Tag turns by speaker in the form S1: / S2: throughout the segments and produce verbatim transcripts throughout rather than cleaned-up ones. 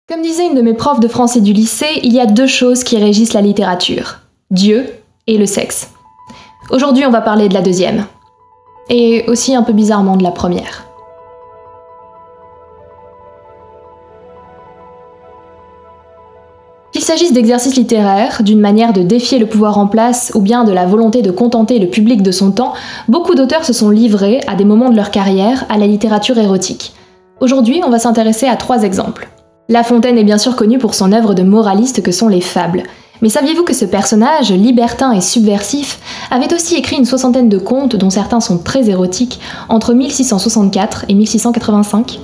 S1: Comme disait une de mes profs de français du lycée, il y a deux choses qui régissent la littérature, Dieu et le sexe. Aujourd'hui, on va parler de la deuxième, et aussi un peu bizarrement de la première. Qu'il s'agisse d'exercices littéraires, d'une manière de défier le pouvoir en place, ou bien de la volonté de contenter le public de son temps, beaucoup d'auteurs se sont livrés, à des moments de leur carrière, à la littérature érotique. Aujourd'hui, on va s'intéresser à trois exemples. La Fontaine est bien sûr connu pour son œuvre de moraliste que sont les fables. Mais saviez-vous que ce personnage, libertin et subversif, avait aussi écrit une soixantaine de contes, dont certains sont très érotiques, entre mille six cent soixante-quatre et mille six cent quatre-vingt-cinq?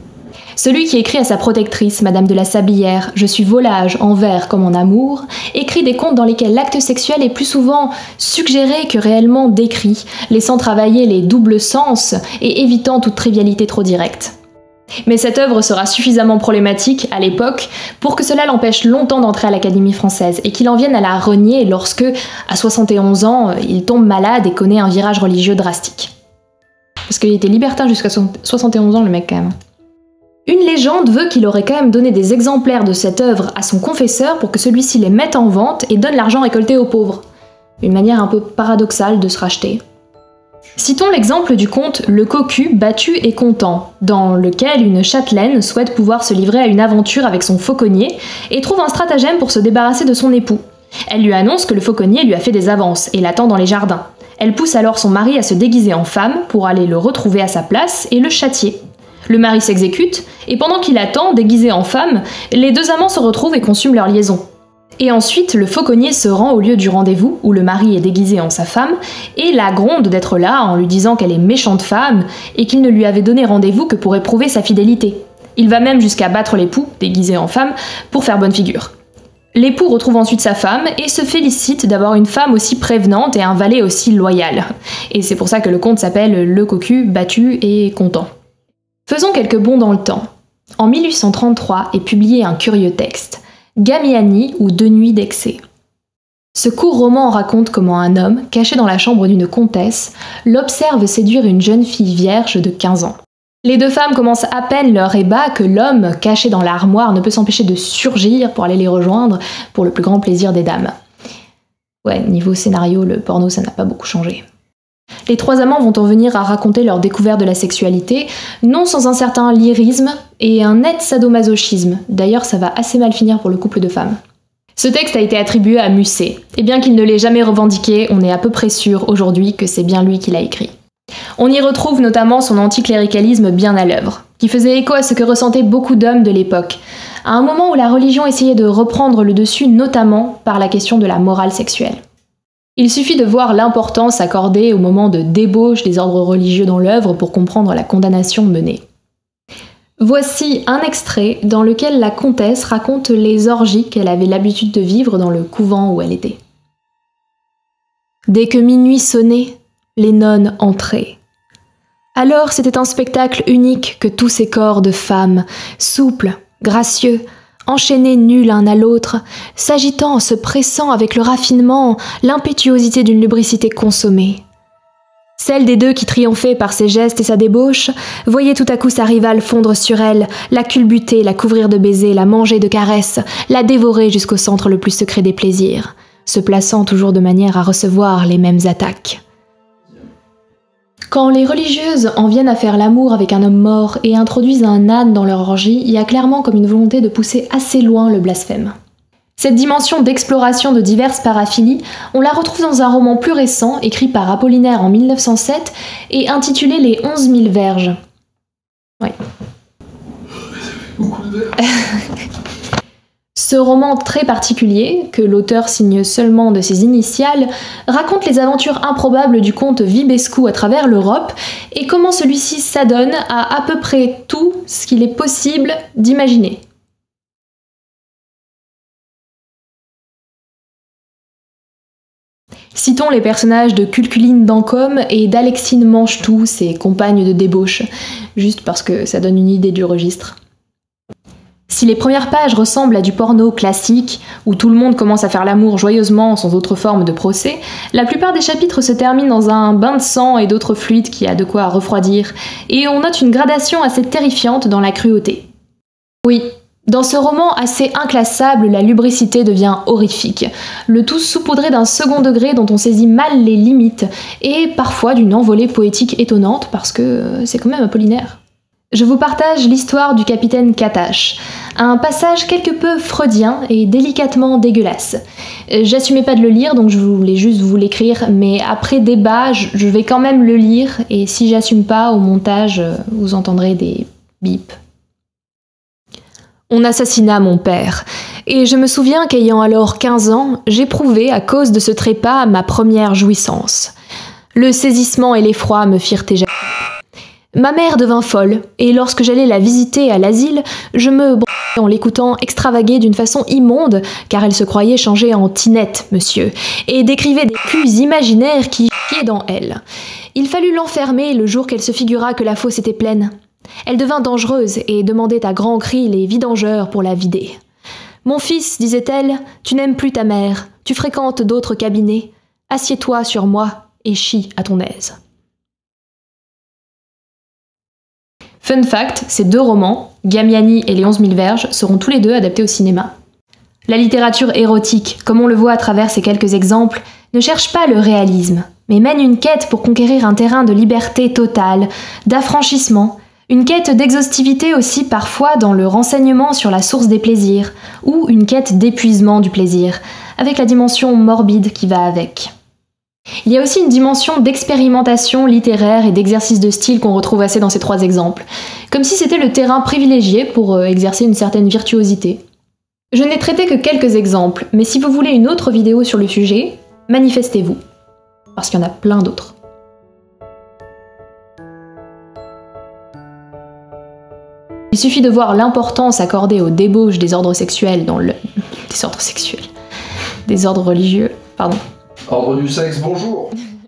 S1: Celui qui écrit à sa protectrice, Madame de la Sablière, « Je suis volage en vers comme en amour », écrit des contes dans lesquels l'acte sexuel est plus souvent suggéré que réellement décrit, laissant travailler les doubles sens et évitant toute trivialité trop directe. Mais cette œuvre sera suffisamment problématique, à l'époque, pour que cela l'empêche longtemps d'entrer à l'Académie française, et qu'il en vienne à la renier lorsque, à soixante et onze ans, il tombe malade et connaît un virage religieux drastique. Parce qu'il était libertin jusqu'à soixante et onze ans, le mec, quand même. Une légende veut qu'il aurait quand même donné des exemplaires de cette œuvre à son confesseur pour que celui-ci les mette en vente et donne l'argent récolté aux pauvres. Une manière un peu paradoxale de se racheter. Citons l'exemple du conte « Le cocu battu et content », dans lequel une châtelaine souhaite pouvoir se livrer à une aventure avec son fauconnier et trouve un stratagème pour se débarrasser de son époux. Elle lui annonce que le fauconnier lui a fait des avances et l'attend dans les jardins. Elle pousse alors son mari à se déguiser en femme pour aller le retrouver à sa place et le châtier. Le mari s'exécute, et pendant qu'il attend, déguisé en femme, les deux amants se retrouvent et consument leur liaison. Et ensuite, le fauconnier se rend au lieu du rendez-vous, où le mari est déguisé en sa femme, et la gronde d'être là en lui disant qu'elle est méchante femme, et qu'il ne lui avait donné rendez-vous que pour éprouver sa fidélité. Il va même jusqu'à battre l'époux, déguisé en femme, pour faire bonne figure. L'époux retrouve ensuite sa femme, et se félicite d'avoir une femme aussi prévenante et un valet aussi loyal. Et c'est pour ça que le conte s'appelle « Le cocu battu et content ». Faisons quelques bonds dans le temps. En mille huit cent trente-trois est publié un curieux texte, Gamiani ou Deux nuits d'excès. Ce court roman raconte comment un homme, caché dans la chambre d'une comtesse, l'observe séduire une jeune fille vierge de quinze ans. Les deux femmes commencent à peine leur ébat que l'homme, caché dans l'armoire, ne peut s'empêcher de surgir pour aller les rejoindre, pour le plus grand plaisir des dames. Ouais, niveau scénario, le porno ça n'a pas beaucoup changé. Les trois amants vont en venir à raconter leur découverte de la sexualité, non sans un certain lyrisme et un net sadomasochisme. D'ailleurs, ça va assez mal finir pour le couple de femmes. Ce texte a été attribué à Musset, et bien qu'il ne l'ait jamais revendiqué, on est à peu près sûr aujourd'hui que c'est bien lui qui l'a écrit. On y retrouve notamment son anticléricalisme bien à l'œuvre, qui faisait écho à ce que ressentaient beaucoup d'hommes de l'époque, à un moment où la religion essayait de reprendre le dessus, notamment par la question de la morale sexuelle. Il suffit de voir l'importance accordée au moment de débauche des ordres religieux dans l'œuvre pour comprendre la condamnation menée. Voici un extrait dans lequel la comtesse raconte les orgies qu'elle avait l'habitude de vivre dans le couvent où elle était. Dès que minuit sonnait, les nonnes entraient. Alors c'était un spectacle unique que tous ces corps de femmes, souples, gracieux, enchaînés nus l'un à l'autre, s'agitant, se pressant avec le raffinement, l'impétuosité d'une lubricité consommée. Celle des deux qui triomphait par ses gestes et sa débauche, voyait tout à coup sa rivale fondre sur elle, la culbuter, la couvrir de baisers, la manger de caresses, la dévorer jusqu'au centre le plus secret des plaisirs, se plaçant toujours de manière à recevoir les mêmes attaques. Quand les religieuses en viennent à faire l'amour avec un homme mort et introduisent un âne dans leur orgie, il y a clairement comme une volonté de pousser assez loin le blasphème. Cette dimension d'exploration de diverses paraphilies, on la retrouve dans un roman plus récent, écrit par Apollinaire en mille neuf cent sept, et intitulé Les onze mille verges. Ouais. Ce roman très particulier, que l'auteur signe seulement de ses initiales, raconte les aventures improbables du comte Vibescu à travers l'Europe et comment celui-ci s'adonne à à peu près tout ce qu'il est possible d'imaginer. Citons les personnages de Culculine d'Ancôme et d'Alexine Manchetout, ses compagnes de débauche, juste parce que ça donne une idée du registre. Si les premières pages ressemblent à du porno classique, où tout le monde commence à faire l'amour joyeusement sans autre forme de procès, la plupart des chapitres se terminent dans un bain de sang et d'autres fluides qui a de quoi refroidir, et on note une gradation assez terrifiante dans la cruauté. Oui, Dans ce roman assez inclassable, la lubricité devient horrifique, le tout saupoudré d'un second degré dont on saisit mal les limites, et parfois d'une envolée poétique étonnante, parce que c'est quand même Apollinaire. Je vous partage l'histoire du capitaine Katache, un passage quelque peu freudien et délicatement dégueulasse. J'assumais pas de le lire, donc je voulais juste vous l'écrire, mais après débat, je vais quand même le lire, et si j'assume pas, au montage, vous entendrez des bips. On assassina mon père, et je me souviens qu'ayant alors quinze ans, j'éprouvais à cause de ce trépas ma première jouissance. Le saisissement et l'effroi me firent éjaculer. Ma mère devint folle, et lorsque j'allais la visiter à l'asile, je me branlais en l'écoutant extravaguer d'une façon immonde, car elle se croyait changée en Tinette, monsieur, et décrivait des culs imaginaires qui chiaient dans elle. Il fallut l'enfermer le jour qu'elle se figura que la fosse était pleine. Elle devint dangereuse et demandait à grands cris les vidangeurs pour la vider. « Mon fils, disait-elle, tu n'aimes plus ta mère, tu fréquentes d'autres cabinets. Assieds-toi sur moi et chie à ton aise. » Fun fact, ces deux romans, Gamiani et Les onze mille verges, seront tous les deux adaptés au cinéma. La littérature érotique, comme on le voit à travers ces quelques exemples, ne cherche pas le réalisme, mais mène une quête pour conquérir un terrain de liberté totale, d'affranchissement, une quête d'exhaustivité aussi parfois dans le renseignement sur la source des plaisirs, ou une quête d'épuisement du plaisir, avec la dimension morbide qui va avec. Il y a aussi une dimension d'expérimentation littéraire et d'exercice de style qu'on retrouve assez dans ces trois exemples, comme si c'était le terrain privilégié pour exercer une certaine virtuosité. Je n'ai traité que quelques exemples, mais si vous voulez une autre vidéo sur le sujet, manifestez-vous, parce qu'il y en a plein d'autres. Il suffit de voir l'importance accordée aux débauches des ordres sexuels dans le... des ordres sexuels... des ordres religieux, pardon.
S2: Ordre du sexe, bonjour.